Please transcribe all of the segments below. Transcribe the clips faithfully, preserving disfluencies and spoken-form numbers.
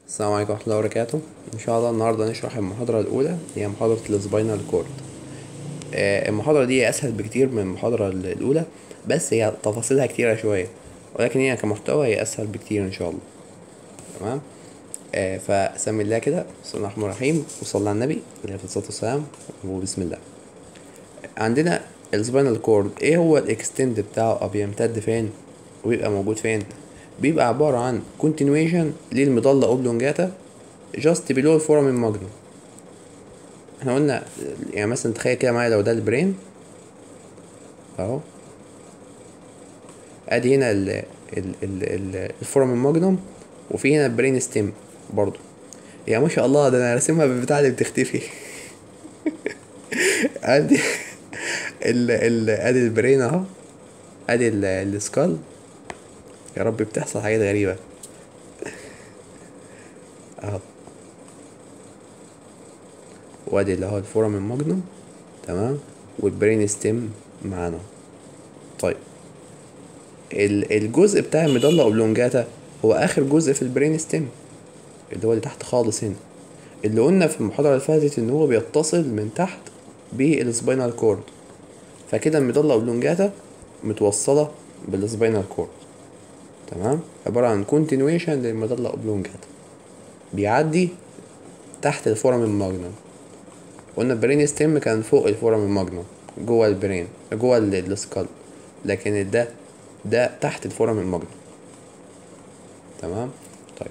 السلام عليكم ورحمة الله وبركاته. إن شاء الله النهاردة نشرح المحاضرة الأولى، هي محاضرة السباينال كورد. آه، المحاضرة دي أسهل بكتير من المحاضرة الأولى، بس هي تفاصيلها كتيرة شوية، ولكن هي كمحتوى هي أسهل بكتير إن شاء الله. تمام. آه فسمي الله كده، بسم الله الرحمن الرحيم، وصلى على النبي عليه الصلاة والسلام، وبسم الله. عندنا السباينال كورد، إيه هو الإكستند بتاعه أو بيمتد فين وبيبقى موجود فين؟ بيبقى عبارة عن continuation للمظلة أوبلونجاتا just below الفورامين ماجنوم. احنا قلنا يعني مثلا تخيل كده معايا، لو ده البرين اهو، ادي هنا ال ال ال ال الفورامين ماجنوم، وفي هنا البرين ستيم برضو. يا ما شاء الله، ده انا راسمها بالبتاع اللي بتختفي. ادي ال ال ادي البرين اهو، ادي ال- السكال. يا رب بتحصل حاجات غريبة اهو، وادي اللي هو الفورامين ماجنوم. تمام. والبرين ستيم معانا. طيب، ال- الجزء بتاع الميدالا اوبلونجاتا هو اخر جزء في البرين ستيم، اللي هو اللي تحت خالص هنا، اللي قلنا في المحاضرة اللي فاتت ان هو بيتصل من تحت بالسباينال كورد. فكده الميدالا اوبلونجاتا متوصلة بالسباينال كورد. تمام. عبارة عن كونتينيويشن للميدالا اوبلونجاتا، بيعدي تحت الفورامين ماجنوم. قلنا البرين ستيم كان فوق الفورامين ماجنوم، جوه البرين، جوه ال- السكال، لكن ده ده تحت الفورامين ماجنوم. تمام. طيب،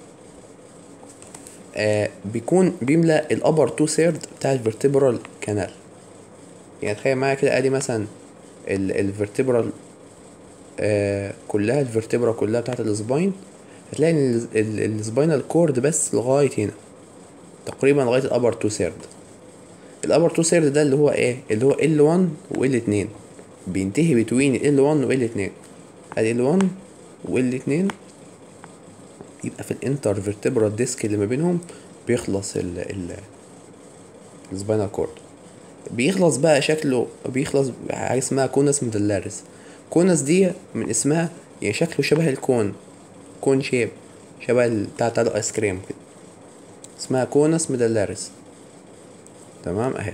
آه بيكون بيملى الابر تو سيرد بتاع الفرتبرال كانال. يعني تخيل معايا كده، ادي مثلا الفرتبرال آه كلها، الفرتبرا كلها بتاعت السباين، هتلاقي ان السباينال كورد بس لغايه هنا، تقريبا لغايه الابر تو سيرد. الابر تو سيرد ده اللي هو ايه؟ اللي هو ال واحد و ال اتنين، بينتهي بتوين ال واحد و ال اتنين. ادي ال واحد و ال اتنين، يبقى في الانتر فيرتبرال ديسك اللي ما بينهم بيخلص ال ال السباينال كورد. بيخلص بقى شكله، بيخلص حاجه اسمها كونس ميدلاريس. كونس دي من اسمها، يعني شكله شبه الكون، كون شيب، شبه ال- بتاع بتاع الايس كريم كده، اسمها كونس ميدلاريس. تمام اهي.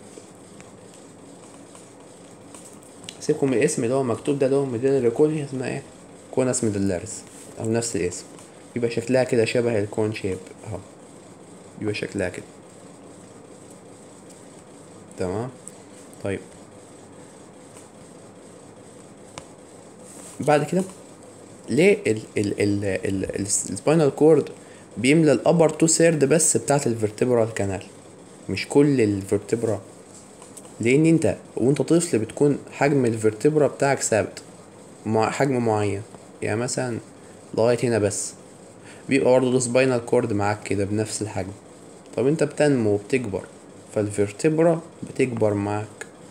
سيبكم من الاسم اللي هو مكتوب ده، اللي هو ميدلاري كون، هي اسمها ايه؟ كونس ميدلاريس، او نفس الاسم. يبقى شكلها كده شبه الكون شيب اهو، يبقى شكلها كده. تمام. طيب، بعد كده، ليه ال ال ال ال السباينال كورد بيملى الابر تو سيرد بس بتاعت الفرتبرال كانال، مش كل الفرتبرا؟ لان انت وانت طفل بتكون حجم الفرتبرا بتاعك ثابت، مع حجم معين، يعني مثلا لغايه هنا بس، بيبقى برضه السباينال كورد معاك كده بنفس الحجم. طب انت بتنمو وبتكبر، فالفرتبرا بتكبر معاك،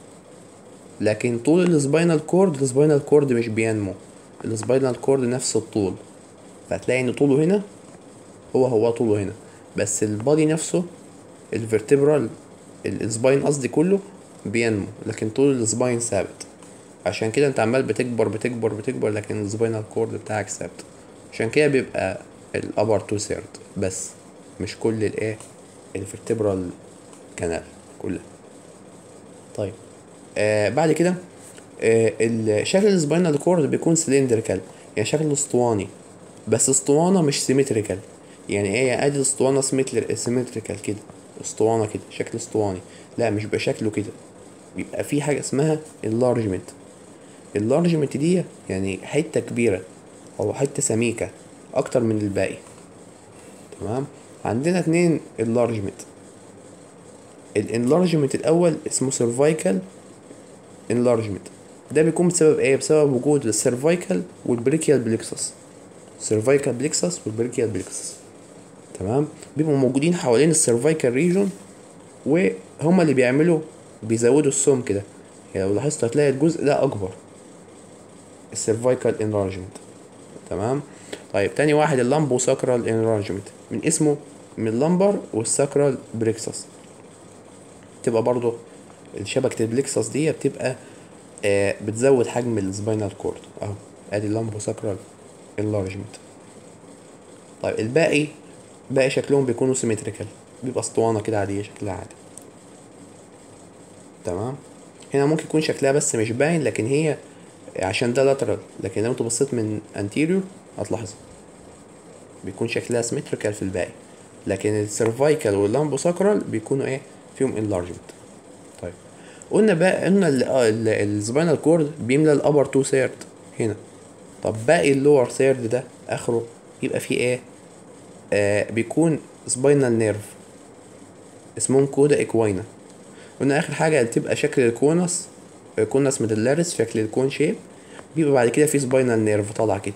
لكن طول السباينال كورد، السباينال كورد مش بينمو، السباينال كورد نفس الطول. فهتلاقي ان طوله هنا هو هو طوله هنا، بس البادي نفسه، الفرتبرال، السباين قصدي كله بينمو، لكن طول السباين ثابت. عشان كده انت عمال بتكبر بتكبر بتكبر، لكن السباينال كورد بتاعك ثابت. عشان كده بيبقى الابر تو سيرد بس، مش كل الايه، الفرتبرال كانال كلها. طيب، آه بعد كده، آه ال- شكل السباينال كورد بيكون سلندريكال، يعني شكله اسطواني، بس اسطوانة مش سيمتريكال. يعني ايه؟ ادي اسطوانة سيمتريكال كده، اسطوانة كده شكل اسطواني، لا مش بشكله كده. بيبقى في حاجة اسمها اللارجمنت. اللارجمنت دي يعني حتة كبيرة او حتة سميكة اكتر من الباقي. تمام. عندنا اتنين اللارجمنت. الانلارجمنت الاول اسمه سيرفايكال انلارجمنت، ده بيكون بسبب ايه؟ بسبب وجود السيرفايكال والبريكيال بليكسس، سيرفايكال بليكسس والبريكيال بليكسس. تمام. بيبقوا موجودين حوالين السيرفايكال ريجون، وهما اللي بيعملوا، بيزودوا السم كده. يعني لو لاحظت هتلاقي الجزء ده اكبر، السيرفايكال انلارجمنت. تمام. طيب، تاني واحد اللامبو ساكرال انلارجمنت، من اسمه، من اللمبر والساكرال بريكسس. تبقى برضو شبكة البليكسس دي بتبقى آه بتزود حجم السباينال كورد اهو، ادي اللامبو ساكرال انلارجمنت. طيب الباقي باقي شكلهم بيكونوا سيمتريكال، بيبقى اسطوانة كده عادية شكلها عادي. تمام. هنا ممكن يكون شكلها بس مش باين، لكن هي عشان ده لاترال، لكن لو انت بصيت من انتيريور هتلاحظ بيكون شكلها سيمتريكال في الباقي، لكن السيرفايكال واللامبوساكرال بيكونوا ايه فيهم انلارجمنت. طيب قلنا بقى قلنا السباينال كورد بيملى الابر تو سيرد هنا. طب باقي اللور سيرد ده اخره يبقى فيه ايه؟ آه بيكون سباينال نيرف اسمهم كودا اكواينا. قلنا اخر حاجه اللي تبقى شكل الكونس، كونس ميدلاريس، شكل الكون شيب، بيبقى بعد كده في سباينال نيرف طالع كده.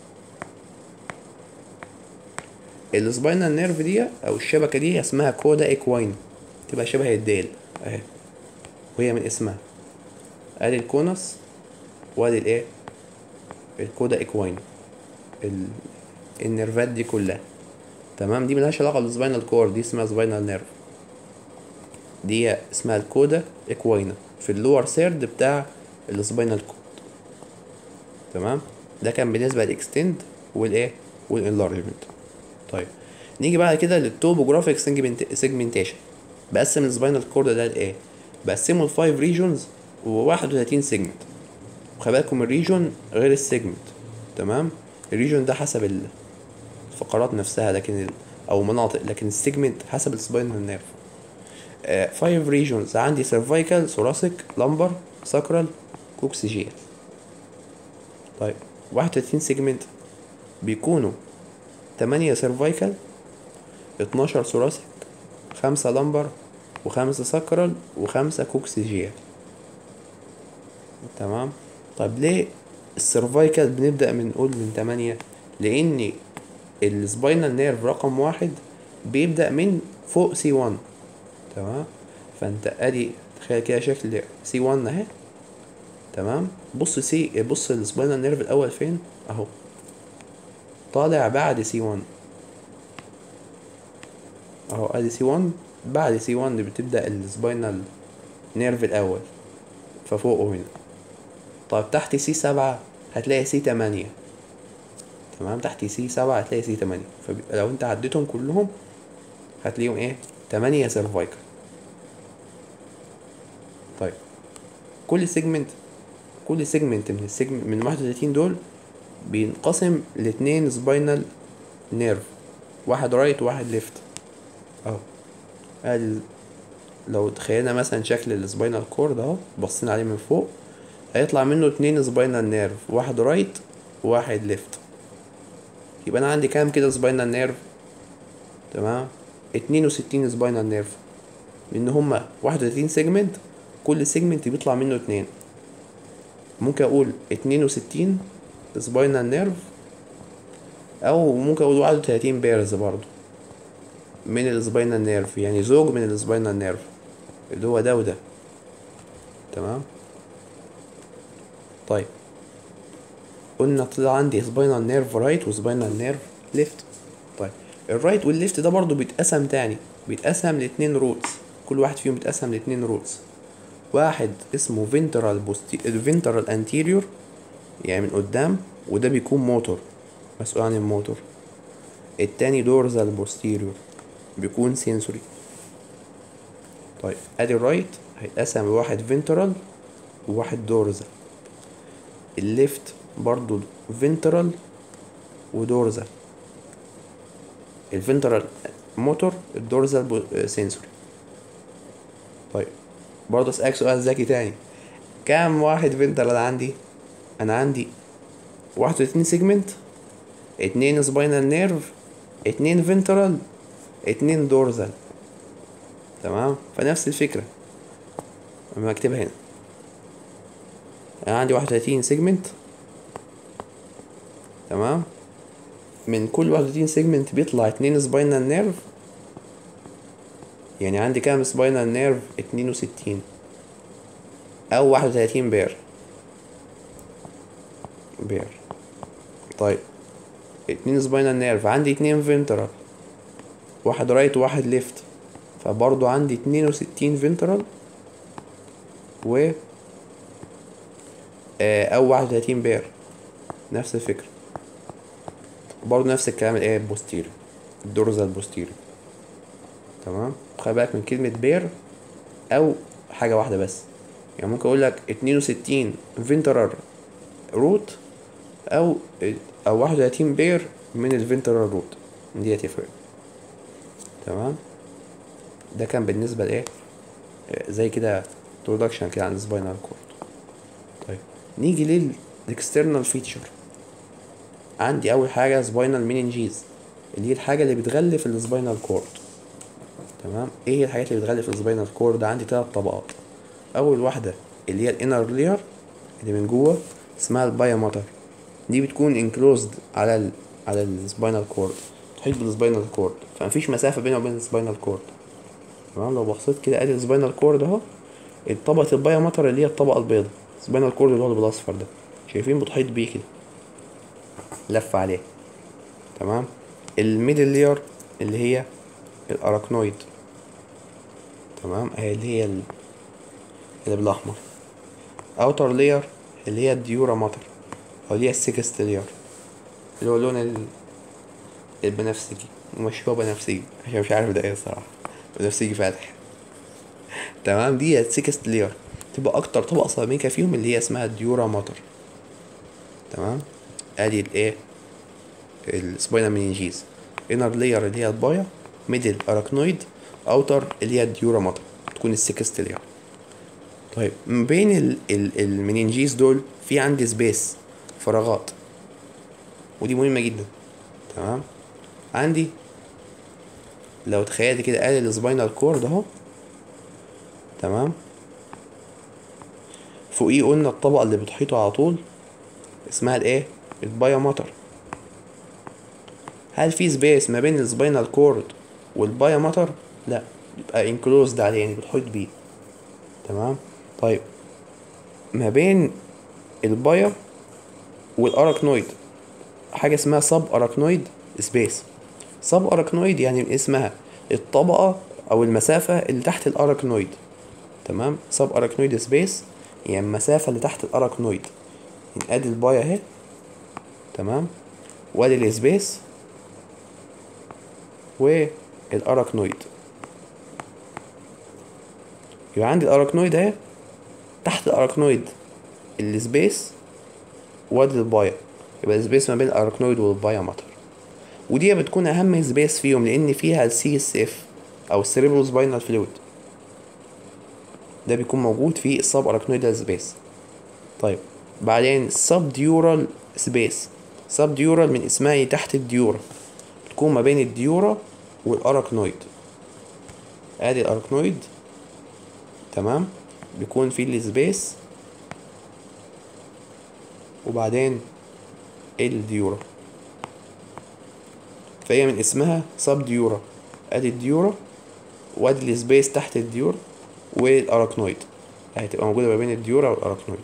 السباينال نيرف دي او الشبكه دي اسمها كودا اكواينا، تبقى شبه الديل اهي، وهي من اسمها. ادي الكونس وادي الايه الكودا اكواينا، ال... النيرفات دي كلها. تمام. دي ملهاش علاقه بالسباينال كورد، دي اسمها سباينال نيرف، دي اسمها الكودا اكواينا في اللور سيرد بتاع السباينال كورد. تمام. ده كان بالنسبه للاكستند والايه والانلارجمنت. طيب نيجي بعد كده للتوبوجرافيك سيجمنتيشن. بقسم السباينال كورد ده لايه؟ بقسمه لفايف ريجونز وواحد وتلاتين سيجمنت. وخلي بالكم الريجون غير السيجمنت. تمام. الريجون ده حسب الفقرات نفسها، لكن ال... او مناطق، لكن السيجمنت حسب السباينال نيرف. فايف ريجونز عندي سيرفايكال، ثوراسيك، لامبر، ساكرال، كوكسيجيال. طيب واحد وتلاتين سيجمنت بيكونوا تمانية سيرفايكال، اتناشر ثوراسيك، خمسة لامبر، وخمسة ساكرال، وخمسة كوكسيجيال. تمام. طيب ليه السيرفايكال بنبدأ من نقول من تمانية؟ لأن السباينال نيرف رقم واحد بيبدأ من فوق سي وان. تمام. فانت ادي تخيل كده شكل سي وان اهي. تمام. بص سي بص السباينال نيرف الاول فين اهو، طالع بعد سي وان اهو. ادي سي وان، بعد سي وان بتبدأ السباينال نيرف الاول، ففوقه هنا. طيب تحت سي سبعة هتلاقي سي تمانية. تمام. تحت سي سبعة هتلاقي سي تمانية، فلو انت عديتهم كلهم هتلاقيهم ايه تمانية سيرفايكال. طيب كل سيجمنت كل سيجمنت من السيجمنت من واحد وتلاتين دول بينقسم لاتنين سباينال نيرف، واحد رايت وواحد ليفت اهو. ادي لو تخيلنا مثلا شكل السباينال كورد اهو، بصينا عليه من فوق هيطلع منه اتنين سباينال نيرف، واحد رايت وواحد ليفت. يبقى انا عندي كام كده سباينال نيرف؟ تمام. اتنين وستين سباينال نيرف، لان هما واحد وتلاتين سيجمنت، كل سيجمنت بيطلع منه اتنين. ممكن اقول اتنين وستين سباينال نيرف، او ممكن اقول واحد وتلاتين بيرز برضو من السباينال نيرف، يعني زوج من السباينال نيرف اللي هو ده وده. تمام. طيب قلنا طلع عندي سباينال نيرف رايت وسباينال نيرف ليفت. طيب الرايت والليفت ده برضو بيتقسم تاني، بيتقسم لاتنين روتس، كل واحد فيهم بيتقسم لاتنين روتس. واحد اسمه فينترال بوستي فينترال انتيريور، يعني من قدام، وده بيكون موتور، مسؤول عن الموتور. التاني دورزال بوستيريور، بيكون سينسوري. طيب ادي الرايت هيتقسم لواحد فينترال وواحد دورزال. الليفت برضو فينترال ودورزال، الفينترال موتور، الدورزال سينسوري. طيب برضو اسألك سؤال ذكي تاني، كام واحد فينترال عندي؟ انا عندي واحد وتلاتين سيجمنت، اتنين سباينال نيرف، اتنين فينترال، اتنين دورزال. تمام. فنفس الفكرة لما اكتبها هنا، انا عندي واحد وتلاتين سيجمنت. تمام. من كل واحد وتلاتين سيجمنت بيطلع اتنين سباينال نيرف، يعني عندي كام سباينال نيرف؟ اتنين وستين او واحد وتلاتين بير بير طيب اتنين سباينال نيرف، عندي اتنين فينترال، واحد رايت وواحد ليفت، فبرضو عندي اتنين وستين فينترال و آه او واحد وتلاتين بير. نفس الفكرة برضو، نفس الكلام الايه بوستيريور. الدورزال بوستيريور. تمام. خلي بالك من كلمة بير او حاجة واحدة بس، يعني ممكن اقول لك اتنين وستين فينترال روت او او واحد وتلاتين بير من الفينترال روت، دي هتفرق. تمام. ده كان بالنسبة لايه، زي كده introduction كده عن السباينال كورد. طيب نيجي للاكسترنال فيتشر. عندي اول حاجة سباينال مينينجيز، اللي هي الحاجة اللي بتغلف السباينال كورد. تمام. ايه هي الحاجات اللي بتغلف السباينال كورد؟ عندي ثلاث طبقات. اول واحدة اللي هي الانر لير اللي من جوه اسمها البايا ماتر، دي بتكون انكلوزد على ال على السباينال كورد، تحيط بالسباينال كورد، فمفيش مسافة بينه وبين السباينال كورد. تمام. لو بصيت كده ادي السباينال كورد اهو، الطبقة البايا ماتر اللي هي الطبقة البيضاء، السباينال كورد اللي هو بالاصفر ده، شايفين بتحيط بيه كده، لف عليه. تمام. الميدل لير اللي هي الاراكنويد. تمام. اهي اللي هي ال- اللي بالاحمر. اوتر لير اللي هي الديورا ماتر، او اللي هي السكست لير اللي هو لون ال- البنفسجي، ومشهور بنفسجي عشان مش عارف ده ايه الصراحة، بنفسجي فاتح. تمام. دي السكست لير، تبقى اكتر طبقة سيراميكا فيهم اللي هي اسمها الديورا ماتر. تمام. ادي الايه السباينال مينينجيز. انر لير اللي هي البايا، ميدل اراكنويد، اوتر اللي هي الديورا ماتر، تكون السكست لير. طيب ما بين ال ال المنينجيز دول في عندي سبيس، فراغات، ودي مهمة جدا. تمام. عندي لو تخيلت كده ادي السباينال كورد اهو. تمام. فوقيه قلنا الطبقة اللي بتحيطه على طول اسمها الايه البايا ماتر. هل في سبيس ما بين السباينال كورد والبايا ماتر؟ لا، يبقى انكلوزد عليه، يعني بتحيط بيه. تمام. طيب ما بين البايا والاراكنويد حاجة اسمها سب اراكنويد سبيس. سب اراكنويد يعني من اسمها الطبقة او المسافة اللي تحت الاراكنويد. تمام. سب اراكنويد سبيس يعني المسافة اللي تحت الاراكنويد. يعني ادي البايا اهي. تمام. وادي السبيس والاراكنويد. يبقى عندي الاراكنويد اهي، تحت الاراكنويد السبيس، وادي البايا، يبقى السبيس ما بين الاراكنويد والبايا ماتر. ودي بتكون اهم سبيس فيهم لان فيها السي اس اف او السيريبرو سباينال فلويد، ده بيكون موجود في السب اراكنويدال سبيس. طيب بعدين السب ديورال سبيس. سب ديورال من اسمها تحت الديورا، تكون ما بين الديورا والاراكنويد. ادي الاراكنويد. تمام. بيكون فيه السبيس وبعدين الديورا، فهي من اسمها سب ديورا. ادي الديورا وادي السبيس تحت الديورا والاراكنويد، هتبقى موجودة ما بين الديورا والاراكنويد.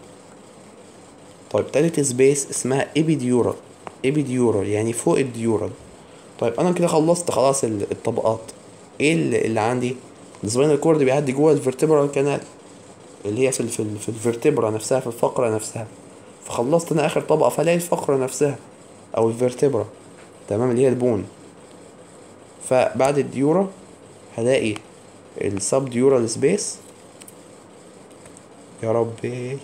طيب تالت سبيس اسمها ابيديورال. ابيديورال يعني فوق الديورال. طيب انا كده خلصت خلاص الطبقات. ايه اللي, اللي عندي؟ السباينال كورد بيعدي جوه الفرتبرال كانال اللي هي في ال في, ال في الفرتبرا نفسها، في الفقرة نفسها. فخلصت انا اخر طبقة فلاقي الفقرة نفسها او الفرتبرا. تمام. اللي هي البون. فبعد الديورا هلاقي السب ديورال سبيس. يا ربي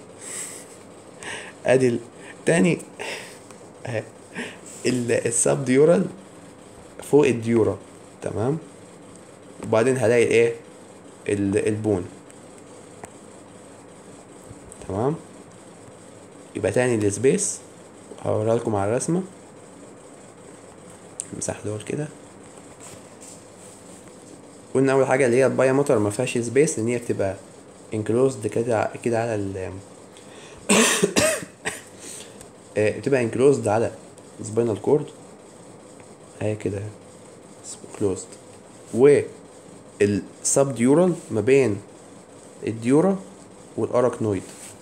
ادي تاني اهي السب ديورال فوق الديورا. تمام. وبعدين هلاقي الايه البون. تمام. يبقى تاني السبيس هوريها لكم على الرسمة، امسح دول كده. قلنا اول حاجة اللي هي البايا موتر ما فيهاش سبيس لان هي بتبقى انكلوزد كده كده على ال بتبقى انكلوزد على سباينال كورد اهي كده كلوزد. والسب ديورال ما بين الديورا والاراكنويد،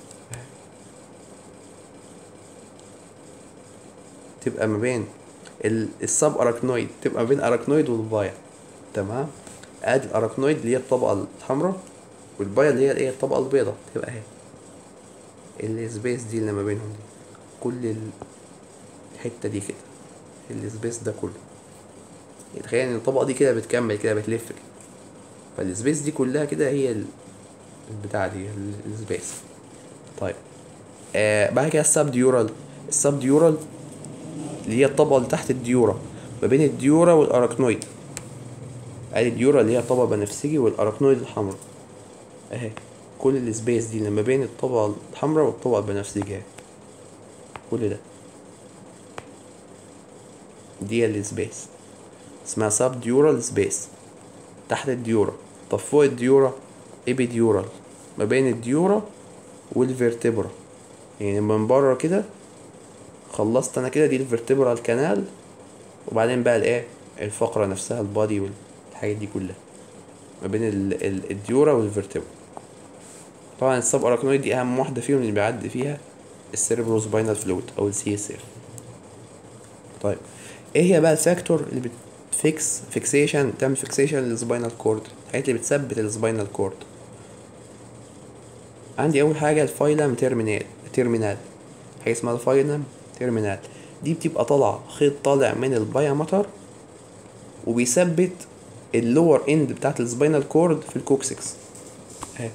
تبقى ما بين السب اراكنويد، تبقى ما بين اراكنويد والبايا. تمام. ادي الاراكنويد اللي هي الطبقه الحمراء، والبايا اللي هي الايه الطبقه البيضاء، تبقى اهي السبيس دي اللي ما بينهم دي، كل الحته دي كده السبيس ده كله. تخيل ان الطبقه دي كده بتكمل كده بتلف كده، فالسبيس دي كلها كده هي ال- البتاع دي ال- السبيس. طيب آه بعد كده السب ديورال. السب ديورال اللي هي الطبقه اللي تحت الديورا، ما بين الديورا والاراكنويد. ادي الديورا اللي هي الطبقه البنفسجي والاراكنويد الحمراء اهي. كل السبيس دي اللي ما بين الطبقه الحمراء والطبقه البنفسجيه اهي، كل ده دي السبيس اسمها سب ديورال سبيس تحت الديورا. طب فوق الديورا ايبي ديورال، ما بين الديورا والفيرتبرا، يعني من بره كده خلصت انا كده دي الفيرتبرال كانال، وبعدين بقى الايه الفقرة نفسها البادي والحاجات دي كلها ما بين ال ال الديورا والفيرتبرا. طبعا السب اراكنويد دي اهم واحدة فيهم اللي بيعدي فيها السيربرو سباينال فلويد او السي اس اف. طيب ايه هي بقى الفاكتور اللي بتفيكس فيكسيشن تعمل فيكسيشن للسباينال كورد، الحاجات اللي بتثبت السباينال كورد؟ عندي اول حاجه الفايلم تيرمينال تيرمينال حاجه اسمها الفايلم تيرمينال. دي بتبقى طالعه خيط طالع من البايامتر وبيثبت اللور اند بتاعت السباينال كورد في الكوكسكس اهي.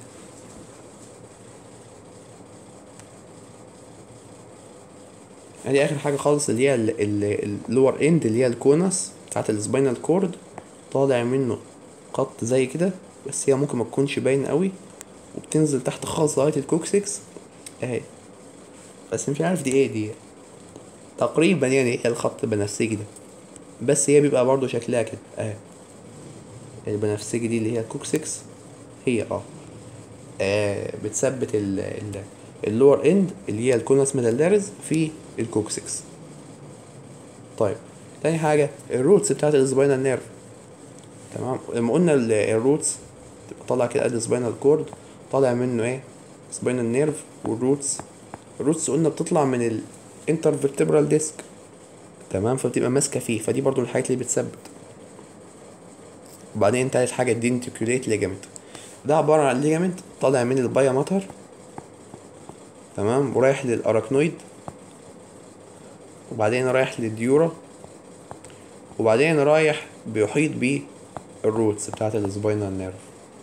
ادي اخر حاجه خالص اللي هي اللور اند اللي هي الكونس بتاعت السباينال كورد، طالع منه خط زي كده بس هي ممكن ما تكونش باين قوي، وبتنزل تحت خالص لغايه الكوكسكس اهي. بس مش عارف دي ايه دي تقريبا، يعني هي الخط البنفسجي ده، بس هي بيبقى برضو شكلها كده اهي. البنفسجي دي اللي هي الكوكسكس هي اه, آه بتثبت ال ال اللور اند اللي هي الكونس ميدالاريز في الكوكسكس. طيب تاني حاجة الروتس بتاعت السباينال نيرف. تمام، لما قلنا الروتس تبقى طالع كده قد السباينال كورد، طالع منه ايه سباينال نيرف. والروتس الروتس قلنا بتطلع من الانترفيرتبرال ديسك، تمام، فبتبقى ماسكة فيه، فدي برضو من الحاجات اللي بتثبت. وبعدين تالت حاجة الدينتيكوليت ليجامنت، ده عبارة عن ليجامنت طالع من البايامتر، تمام، ورايح للأراكنويد، وبعدين رايح للديورا، وبعدين رايح بيحيط بيه الروتس بتاعت السباينال نيرف،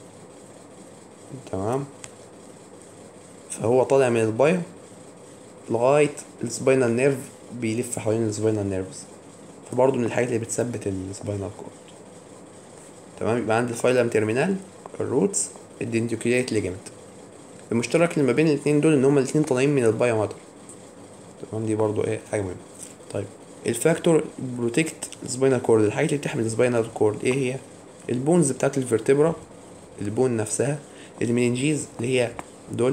تمام. فهو طالع من البايا لغاية السباينال نيرف، بيلف حوالين السباينال نيرفز، فبرضه من الحاجات اللي بتثبت السباينال كورد. تمام، يبقى عندي الفايلم تيرمينال، الروتس، الدنتيكوليت ليجامنت. المشترك اللي ما بين الاتنين دول ان هما الاتنين طالعين من البايا ماتر، تمام، دي برضو ايه حاجه مهمه. طيب الفاكتور بروتكت السباينال كورد، الحاجات اللي بتحمي السباينال كورد ايه هي؟ البونز بتاعت الفرتبرا، البون نفسها، المينينجيز اللي هي دول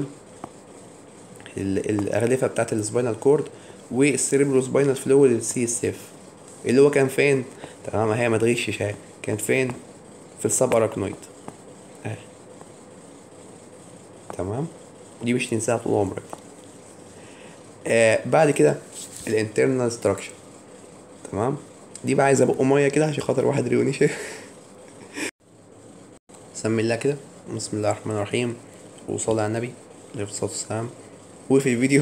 الاغلفه بتاعت السباينال كورد، والسيريبرو سباينال فلويد السي اس اف اللي هو كان فين؟ تمام، هي ما تغشش اهي، كان فين؟ في السب اراكنويد اهي، تمام، دي مش تنساها طول عمرك. آه بعد كده الانترنال ستراكشر، تمام، دي بقى عايزه بق ميه كده عشان خاطر واحد ريوني شايف. سمي الله كده، بسم الله الرحمن الرحيم، وصلي على النبي عليه الصلاه والسلام. وفي الفيديو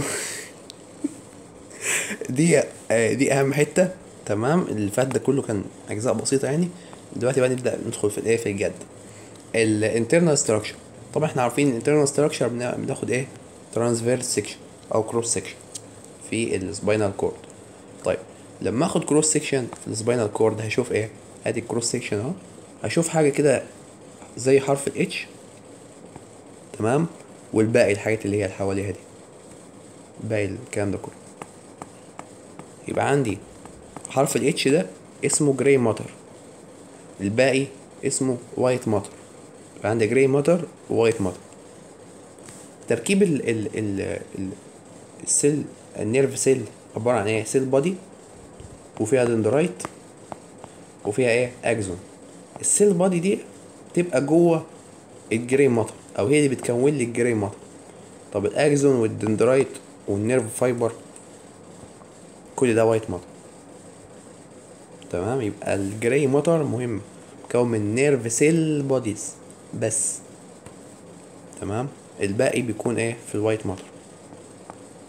دي آه دي اهم حته، تمام، اللي فات ده كله كان اجزاء بسيطه يعني. دلوقتي بقى نبدا ندخل في الايه في الجد. الانترنال ستراكشر، طبعا احنا عارفين الانترنال ستراكشر بناخد ايه ترانسفيرس سيكشن او كروس سيكشن في السباينال كورد. طيب لما اخد كروس سيكشن في السباينال كورد هشوف ايه؟ ادي الكروس سيكشن اهو، هشوف حاجه كده زي حرف الاتش، تمام، والباقي الحاجات اللي هي اللي حواليها دي، باقي الكلام ده كله. يبقى عندي حرف الاتش ده اسمه جراي ماتر، الباقي اسمه وايت ماتر. يبقى عندي جراي ماتر ووايت ماتر. تركيب ال ال ال ال السيل النيرف سيل عباره عن ايه؟ سيل بودي، وفيها دندرايت، وفيها ايه اكزون. السيل بودي دي تبقى جوه الجراي ماتر، او هي اللي بتكون لي الجراي ماتر. طب الاكزون والدندرايت والنيرف فايبر كل ده وايت ماتر، تمام. يبقى الجراي ماتر مهم، مكون من نيرف سيل بوديز بس، تمام، الباقي بيكون ايه في الوايت ماتر.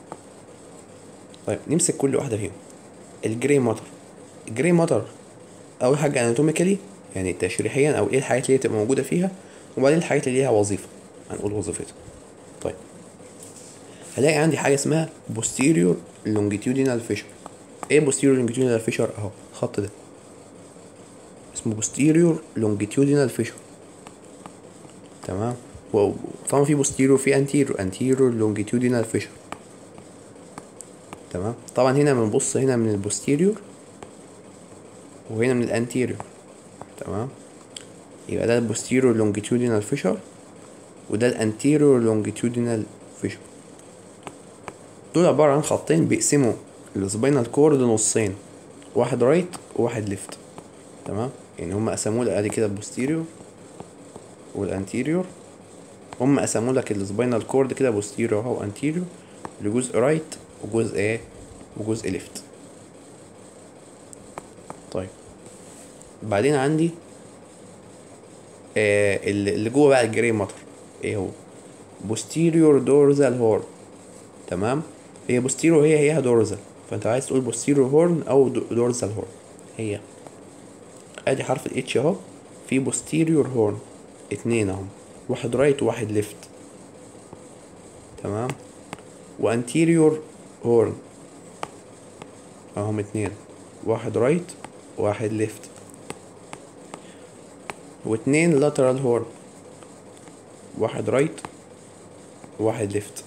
طيب نمسك كل واحده فيهم. الجراي ماتر، الجراي ماتر اول حاجه اناتوميكالي يعني تشريحيا او ايه الحاجات اللي تبقى موجوده فيها، وبعدين الحاجات اللي ليها وظيفه هنقول وظيفتها. طيب هلاقي عندي حاجه اسمها posterior longitudinal fissure. ايه posterior longitudinal fissure؟ اهو الخط ده اسمه posterior longitudinal fissure. تمام. وطبعا في posterior في anterior anterior longitudinal fissure. تمام. طبعا هنا بنبص هنا من البوستيريور وهنا من الانتيريور. تمام. يبقى ده البوستيريور لونجيتيودينال فيشر وده الانتيريور لونجيتيودينال فيشر. دول عبارة عن خطين بيقسموا السباينال كورد نصين، واحد رايت وواحد ليفت. تمام. يعني هم قسموا لك ادي كده البوستيريور والانتيريور، هم قسموا لك السباينال كورد كده بوستيريور اهو انتيريور لجزء رايت وجزء ايه وجزء ليفت. طيب بعدين عندي آه اللي جوه بقى الجري ماتر ايه هو؟ posterior dorsal horn. تمام. هي posterior هي هي dorsal، فانت عايز تقول posterior horn او dorsal horn. هي ادي حرف ال H اهو، في posterior horn اتنين اهم، واحد رايت وواحد ليفت. تمام. و anterior horn اهم اتنين، واحد رايت وواحد ليفت. واتنين lateral horn، واحد رايت وواحد ليفت.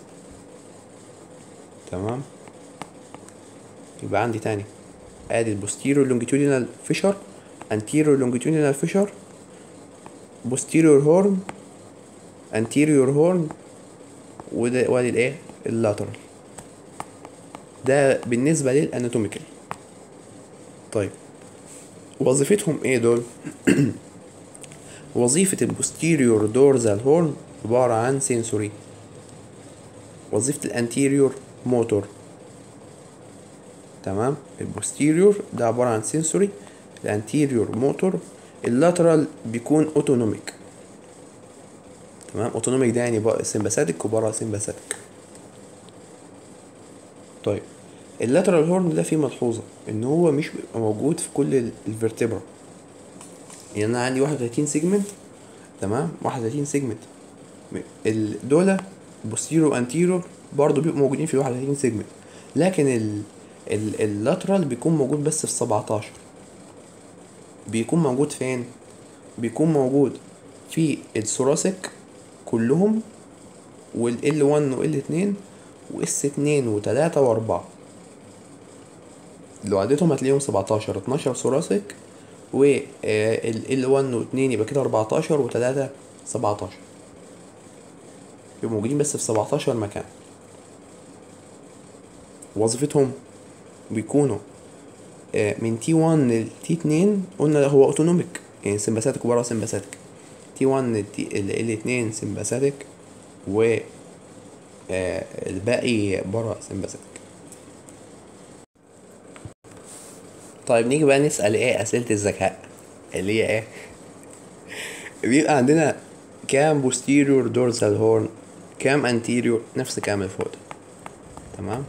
تمام. يبقى عندي تاني ادي البوستيريور لونجيتودينال فيشر، anterior longitudinal fissure، posterior horn، anterior horn، وده وادي الايه اللاترال. ده بالنسبة للاناتوميكال. طيب وظيفتهم ايه دول؟ وظيفة البوستيريور دورزال هورن عبارة عن سنسوري، وظيفة الانتيريور موتور. تمام. البوستيريور ده عبارة عن سنسوري، الانتيريور موتور، اللاترال بيكون اوتونوميك. تمام. اوتونوميك ده يعني بقى سمباثيك وبرا سمباثيك. طيب اللاترال هورن ده فيه ملحوظة ان هو مش بيبقى موجود في كل الفرتبرا. يعني انا عندي واحد وتلاتين سيجمنت. تمام. واحد وتلاتين سيجمنت دول بوستيرو انتيرو برضو بيبقوا موجودين في واحد وتلاتين سيجمنت، لكن ال ال اللاترال بيكون موجود بس في سبعتاشر. بيكون موجود فين؟ بيكون موجود في الثوراسيك كلهم، وال واحد وال اتنين واس اتنين وتلاتة واربعة. لو عديتهم هتلاقيهم سبعتاشر، اتناشر ثوراسيك، و ال واحد و اتنين يبقى كده اربعتاشر و3 سبعتاشر. يبقوا موجودين بس في سبعتاشر مكان. وظيفتهم بيكونوا من تي واحد ل تي اتنين قلنا هو اوتونوميك، يعني سمباثيك وبرا سمباثيك. تي واحد ل اتنين سمباثيك و الباقي برا سمباثيك. طيب نيجي بقى نسأل ايه اسئلة الذكاء اللي هي ايه؟ بيبقى عندنا كام posterior dorsal horn، كام anterior، نفس كام الفوق ده. تمام.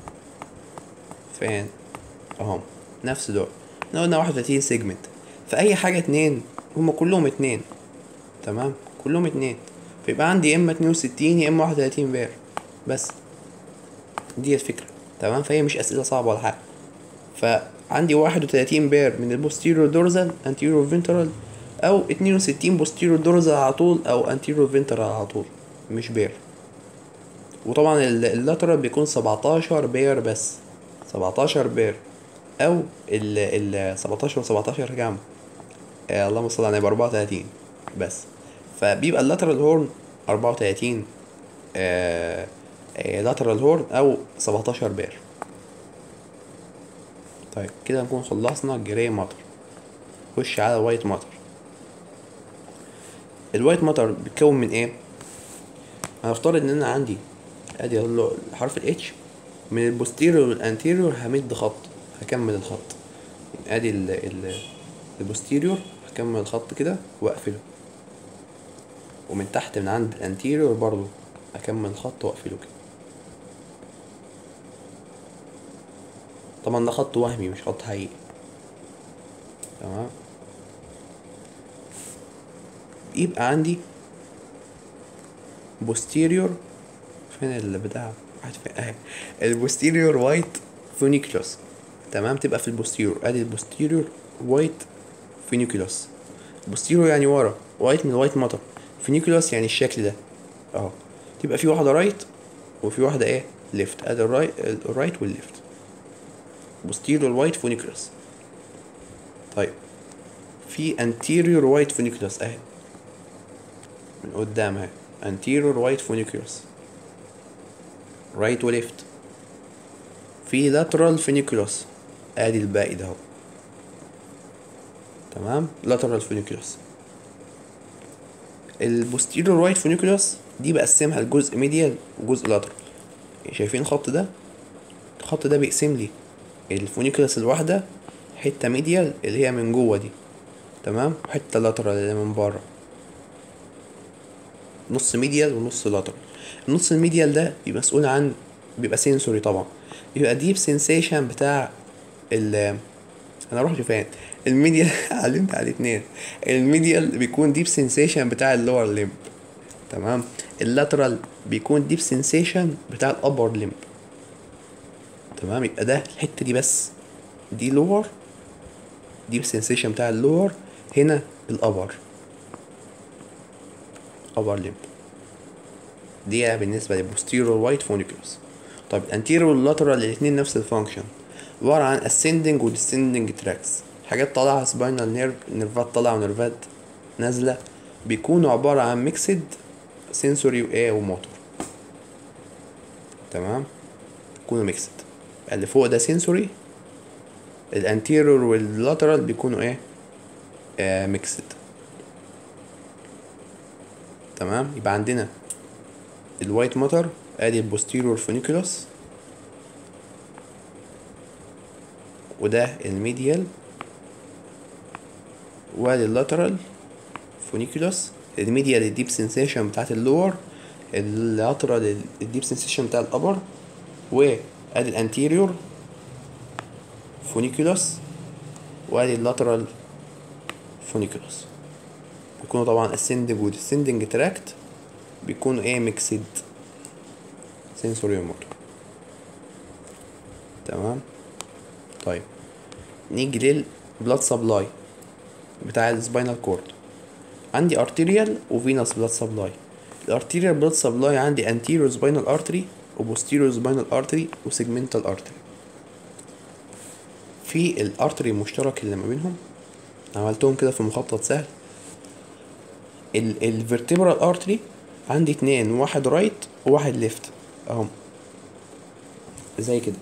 فين اهم نفس دول. احنا قلنا واحد وتلاتين سيجمنت، فاي حاجة اتنين هما كلهم اتنين. تمام. كلهم اتنين، فيبقى عندي يا اما اتنين وستين يا اما واحد وتلاتين بير بس. دي الفكرة. تمام. فهي مش اسئلة صعبة ولا حاجة. فعندي واحد وتلاتين بير من البوستيريور دورزال انتيريور فينترال، او اتنين وستين بوستيريور دورزال على طول او انتيريور فينترال على طول، مش بير. وطبعا اللاترال بيكون سبعتاشر بير بس، سبعتاشر بير، او ال ال سبعتاشر و سبعتاشر كام؟ آه اللهم صل على النبي، اربعة وتلاتين بس. فبيبقى اللاترال هورن اربعة وتلاتين آه آه لاترال هورن او سبعتاشر بير. طيب كده نكون خلصنا الجراي ماتر. خش على الوايت ماتر. الوايت ماتر بيتكون من ايه؟ هنفترض ان انا عندي ادي الحرف الاتش، من البوستيريور والانتيريور همد خط، هكمل الخط. ادي ال ال البوستيريور هكمل الخط كده واقفله، ومن تحت من عند الانتيريور برضو اكمل الخط واقفله كده. طبعا ده خط وهمي مش خط حقيقي. تمام. يبقى عندي posterior، فين اللي بتاع واحد فين اهي، البوستيريور وايت فونيكلوس. تمام، تبقى في البوستيريور، ادي البوستيريور وايت فينيكولوس. بوستيريور يعني ورا، وايت من وايت مطر، فينيكولوس يعني الشكل ده اهو. تبقى في واحده رايت وفي واحده ايه ليفت، ادي الرايت الرايت والليفت، بوستيريور وايت فونيكولوس. طيب في anterior وايت فونيكولوس اهي من قدام اهي، anterior وايت فونيكولوس رايت وليفت. في lateral فينيكولوس، ادي الباقي ده اهو. تمام، lateral فينيكولوس. البوستيريور وايت فينيكولوس دي بقسمها لجزء ميديال وجزء لاترال. شايفين الخط ده؟ الخط ده بيقسم لي الفونيكولوس الواحدة حتة ميديال اللي هي من جوه دي، تمام، وحتة لاترال اللي من بره، نص ميديال ونص لاترال. النص الميديال ده بيبقى مسؤول عن، بيبقى سنسوري طبعا، بيبقى ديب سensation بتاع ال انا اروح لفين الميديال علمت على الاتنين. الميديال بيكون ديب سensation بتاع اللور ليمب، تمام. اللاترال بيكون ديب سensation بتاع الابر ليمب، تمام. يبقى ده الحته دي بس، دي لور ديب سensation بتاع اللور، هنا الابر ابر ليمب. دي بالنسبه للبوستيرور وايت فونيكولوس. طيب الانتيريور واللاترال الاتنين نفس الفانكشن، عباره عن ascending و descending tracks، حاجات طالعه سباينال نيرف، نيرفات طالعه ونيرفات نازله، بيكونوا عباره عن ميكسد سنسوري وايه وموتور، تمام، بيكونوا ميكسد. اللي فوق ده سنسوري، الانتيريور واللاترال بيكونوا ايه آه ميكسد. تمام، يبقى عندنا الوايت ماتر، ادي البوستيريور فونيكولوس، وده الميديال، وادي اللاترال فونيكولوس. الميديال الديب سنسيشن بتاعت اللور، اللاترال الديب سنسيشن بتاع الابر، وادي الانتيريور فونيكولوس، وادي اللاترال فونيكولوس. بيكونوا طبعا ascending و descending tract، بيكونوا ايه ميكسد سنسوري موتور، تمام. طيب نيجي للبلاد سبلاي بتاع السباينال كورد. عندي ارتيريال وفينوس بلاد سبلاي. الارتيريال بلاد سبلاي عندي anterior spinal artery وبوستيريور spinal artery وسيجمنتال artery. في الارتري المشترك اللي ما بينهم عملتهم كده في مخطط سهل. الفيرتبرال ارتري عندي اتنين، واحد رايت وواحد ليفت اهم زي كده.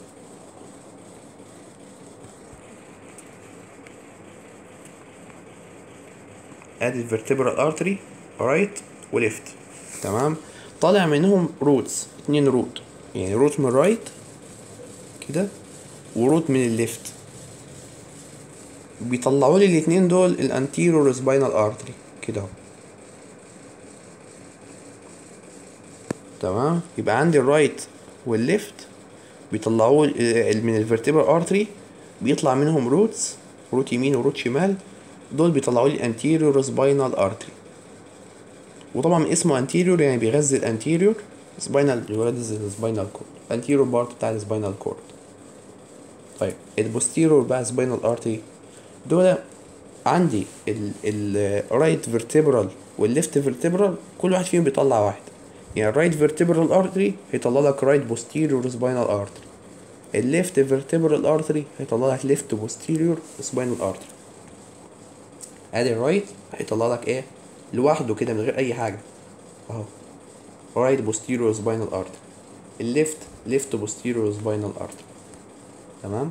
ادي الفيرتبرال ارتري رايت وليفت، تمام. طالع منهم روتس، اتنين روت، يعني روت من الرايت كده وروت من الليفت، بيطلعوا لي الاتنين دول الانتيرور سباينال ارتري كده اهو، تمام. يبقى عندي الرايت والليفت بيطلعوا من الفيرتبرال ارتري، بيطلع منهم روتس، روت يمين وروت شمال، دول بيطلعوا لي انتيريور سباينال ارتري. وطبعا اسمه انتيريور يعني بيغذي الانتيريور، سباينال بيغذي السباينال كورد، انتيريور بارت بتاع السباينال كورد. طيب البوستيريور بقى سباينال ارتري، دول عندي الرايت فيرتبرال والليفت فيرتبرال، كل واحد فيهم بيطلع واحد. يعني الرايت فيرتبرال ارتري هيطلع لك رايت بوستيريور سباينال ارتري، الليفت فيرتبرال ارتري هيطلع لك ليفت بوستيريور سباينال ارتري. ادي الرايت هيطلع لك ايه لوحده كده من غير اي حاجه اهو، رايت بوستيريور سباينال ارتري، الليفت ليفت بوستيريور سباينال ارتري، تمام.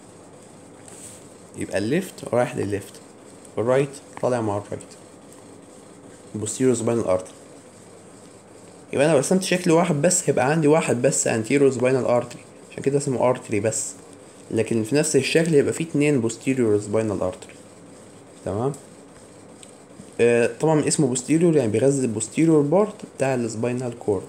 يبقى الليفت رايح للليفت، الرايت طالع مع الرايت، بوستيريور سباينال ارتري. يبقى انا رسمت شكل واحد بس، هيبقى عندي واحد بس anterior spinal artery، عشان كده اسمه artery بس. لكن في نفس الشكل هيبقى فيه اتنين posterior spinal artery، تمام. آه طبعا اسمه posterior يعني بيغذي البوستيريور بارت بتاع السباينال كورد.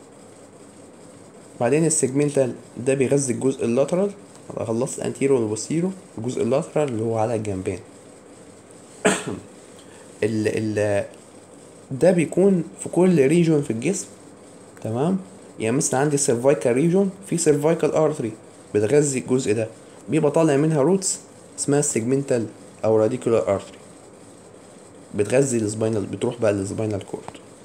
بعدين السيجمنتال ده بيغذي الجزء اللاترال. خلصت anterior والبوستيريور، الجزء اللاترال اللي هو على الجنبين. ال ال ده بيكون في كل ريجون في الجسم، تمام. يعني مثلا عندي السيرفايكال ريجون، في سيرفايكال ارتري بتغذي الجزء ده، بيبقى طالع منها روتس اسمها السيجمنتال او راديكولار ارتري، بتغذي السباينال، بتروح بقى للسباينال كورد.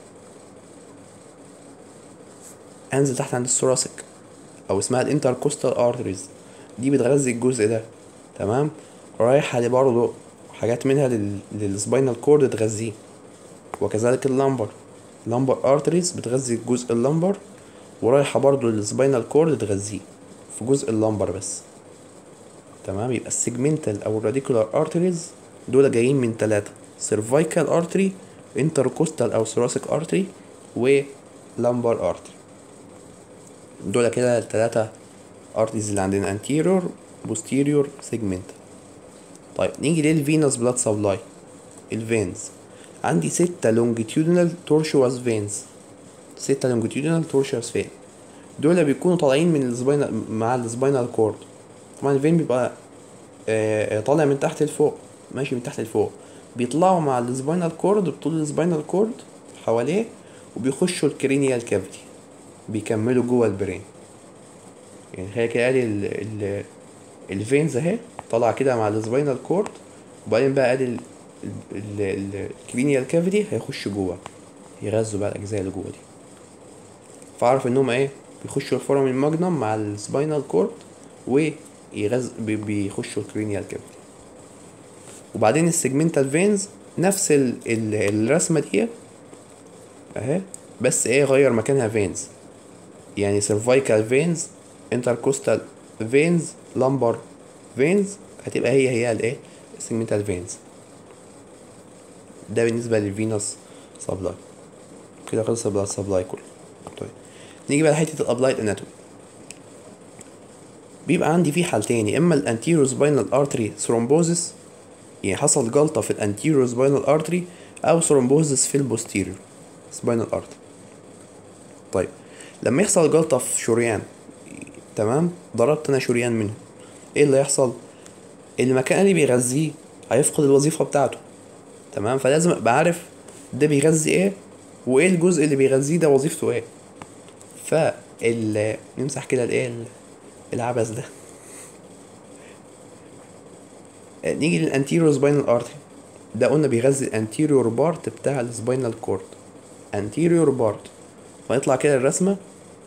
انزل تحت عند الثوراسيك او اسمها الانتركوستال ارتريز، دي بتغذي الجزء ده، تمام. رايحة لي برضه حاجات منها لل... للسباينال كورد تغذيه، وكذلك اللمبر، لمبر ارتريز بتغذي الجزء اللمبر، ورايحة برضه للسباينال كورد تغذيه في جزء اللمبر بس، تمام. يبقى السيجمنتال او الراديكولار ارتريز دول جايين من ثلاثة: سيرفايكال ارتري، انتركوستال او ثوراسيك ارتري، ولمبر ارتري. دول كده الثلاثة ارتريز اللي عندنا: anterior posterior segmental. طيب نيجي للفينوس بلاد سبلاي، الفينز. عندي ستة longitudinal tortuous veins، ستة longitudinal tortuous vein، دول بيكونوا طالعين من السباينال مع السباينال كورد. طبعا الفين بيبقى آه طالع من تحت لفوق، ماشي من تحت لفوق، بيطلعوا مع السباينال كورد بطول السباينال كورد حواليه، وبيخشوا الكرينيال كافيتي، بيكملوا جوه البرين. يعني هي كده ادي ال ال الفينز اهي طالعه كده مع السباينال كورد، وبعدين بقى ادي الكرينيال كافيتي هيخش جوه، يغذوا بقى الاجزاء اللي جوه دي. فاعرف انهم ايه، بيخشوا الفورامين ماجنم مع السباينال كورد، ويغذ بي- بيخشوا الكرينيال كافيتي. وبعدين السيجمنتال فينز نفس ال ال الرسمه دي اهي، بس ايه غير مكانها فينز، يعني سيرفايكال فينز، انتركوستال فينز، لامبر فينز، هتبقى هي هي الايه السيجمنتال فينز. ده بالنسبه للفينوس سبلاي. كده خلص البلاد سبلاي كله. طيب نيجي بقى لحته الابلايد اناتومي. بيبقى عندي فيه حالتين: يا اما الانتيريور سباينال ارتري ثرومبوزس، يعني حصل جلطه في الانتيريور سباينال ارتري، او ثرومبوزس في البوستيريور سباينال ارتري. طيب لما يحصل جلطه في شريان، تمام، ضربت انا شريان منه، ايه اللي يحصل؟ المكان اللي بيغذيه هيفقد الوظيفه بتاعته، تمام. فلازم ابقى عارف ده بيغذي ايه، وايه الجزء اللي بيغذيه ده وظيفته ايه. فال نمسح كده الايه العبث ده. نيجي للانتيريور سباينال ارتري، ده قلنا بيغذي الانتيريور بارت بتاع السباينال كورد، انتيريور بارت. فيطلع كده الرسمه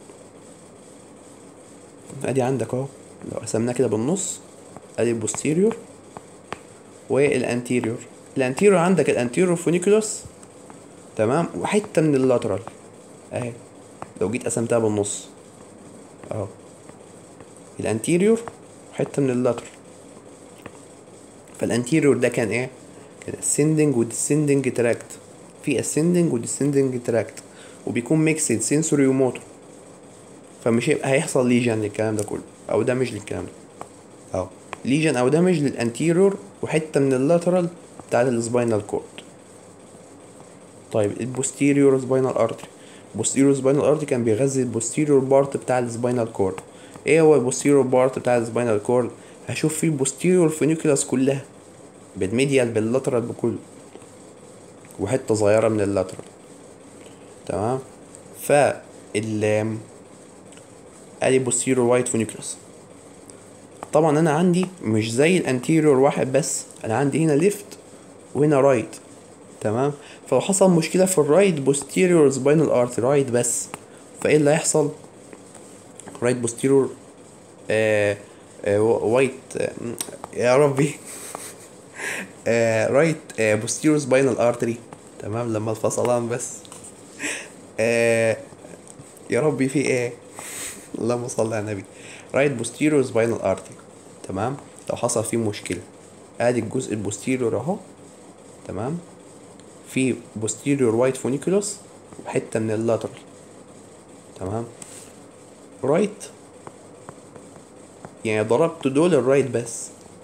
ادي عندك اهو، لو قسمناه كده بالنص، ادي البوستيريور والانتيريور. الانتيريور عندك الانتيريور فونيكولوس، تمام، وحته من اللاترال اهي، لو جيت قسمتها بالنص اهو، الانتيريور وحته من اللاترال. فالانتيريور ده كان ايه؟ كان ascending و descending tract، في ascending و descending tract، وبيكون ميكسد سنسوري وموتور. فمش هيبقى هيحصل ليجن للكلام ده كله، او دامج للكلام ده، اهو ليجن او دامج للانتيريور وحته من اللاترال بتاعت السباينال كورد. طيب البوستيريور سباينال ارتري، البوستيريور سباينال ارتري كان بيغذي البوستيريور بارت بتاع السباينال كورد. ايه هو البوستيريور بارت بتاع السباينال كورد؟ هشوف فيه البوستيريور فينيكولاس كلها، بالميديال باللاترال بكله، وحته صغيره من اللاترال، تمام. ف ال ادي بوستيريور وايت فينيكولاس. طبعا انا عندي مش زي الانتيريور واحد بس، انا عندي هنا ليفت وهنا رايت، تمام. فلو حصل مشكله في الرايت بوستيريور سباينال ارتري رايت بس، فايه اللي هيحصل؟ رايت بوستيريور آه آه وايت آه يا ربي آه رايت آه بوستيريور سباينال ارتري، تمام، لما الفصلان بس آه يا ربي في ايه اللهم صل على النبي. رايت بوستيريور سباينال ارتري، تمام. لو حصل فيه مشكله، ادي الجزء البوستيريور اهو، تمام، في بوستيريور وايت فونيكولوس وحته من اللاترال، تمام. رايت يعني ضربت دول الرايت بس،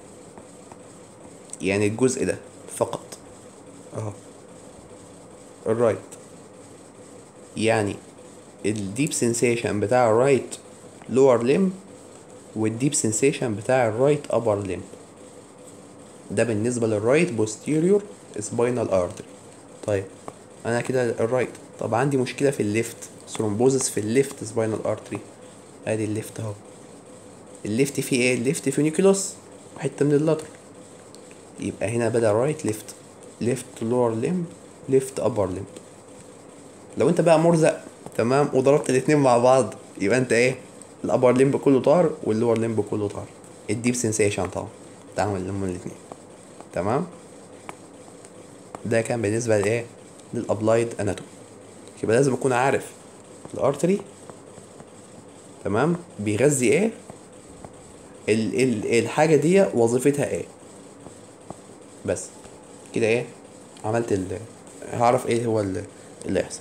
يعني الجزء ده فقط اهو الرايت، يعني الديب سensation بتاع الرايت لور ليم والديب سensation بتاع الرايت ابر ليم. ده بالنسبة للرايت بوستيريور سباينال ارتري. طيب انا كده الرايت. طب عندي مشكله في الليفت، ثرومبوزس في الليفت سباينال ارتري. ادي الليفت اهو. الليفت فيه ايه؟ الليفت فيه نيوكلوس وحته من اللاتر. يبقى هنا بدأ رايت ليفت، ليفت لور ليمب، ليفت ابر ليمب. لو انت بقى مرزق تمام وضربت الاتنين مع بعض يبقى انت ايه؟ الابر ليمب كله طار واللور ليمب كله طار. الديب سensation طبعا تعمل لهم الاتنين. تمام. ده كان بالنسبه لايه؟ للابلايد اناتومي. يبقى لازم اكون عارف الارتري تمام بيغذي ايه، ال ال الحاجه دي وظيفتها ايه. بس كده ايه عملت ال هعرف ايه هو ال- اللي يحصل.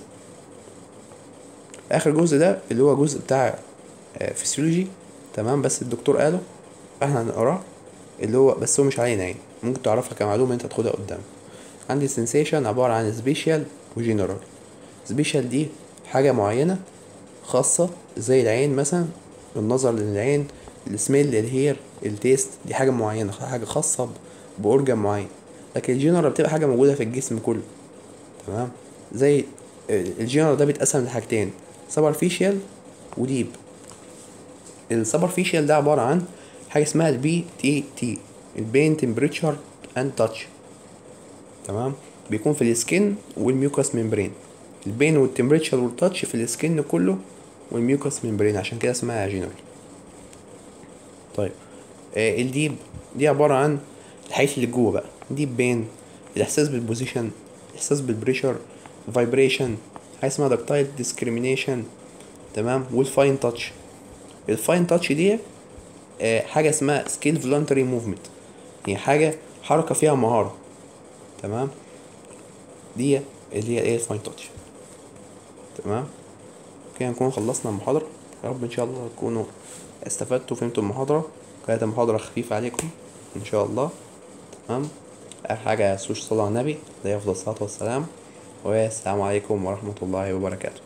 اخر جزء ده اللي هو جزء بتاع فسيولوجي تمام، بس الدكتور قاله احنا هنقراه، اللي هو بس هو مش علينا يعني، ممكن تعرفها كمعلومه انت تاخدها قدام. عندي سensation عباره عن سبيشال وجنرال. سبيشال دي حاجه معينه خاصه زي العين مثلا، النظر للعين، السميل، الهير، التيست، دي حاجه معينه، حاجه خاصه باورجان معين. لكن الجنرال بتبقى حاجه موجوده في الجسم كله. تمام. زي الجنرال ده بيتقسم لحاجتين، سوبرفيشال وديب. السوبرفيشال ده عباره عن حاجه اسمها البي تي تي، البين تمبريتشر اند تاتش. تمام. بيكون في السكين والميوكاس ممبرين. البين والتمبريتشر والتاتش في السكين كله والميوكاس ممبرين، عشان كده اسمها جينرال. طيب آه الديب دي عباره عن الحاجات اللي جوه بقى. ديب بين، الاحساس بالبوزيشن، الاحساس بالبريشر، فايبريشن، حاجه اسمها دكتايل ديسكريمينيشن. تمام. والفاين تاتش. الفاين تاتش دي آه حاجه اسمها سكيل فولونتري موفمنت، هي حاجه حركه فيها مهاره. تمام. دي اللي هي ايه الفاين تاتش. تمام. كده نكون خلصنا المحاضره. يا رب ان شاء الله تكونوا استفدتوا وفهمتوا المحاضره. كانت محاضره خفيفه عليكم ان شاء الله. تمام. اخر حاجه سوش صلى على النبي عليه افضل الصلاه والسلام، والسلام عليكم ورحمه الله وبركاته.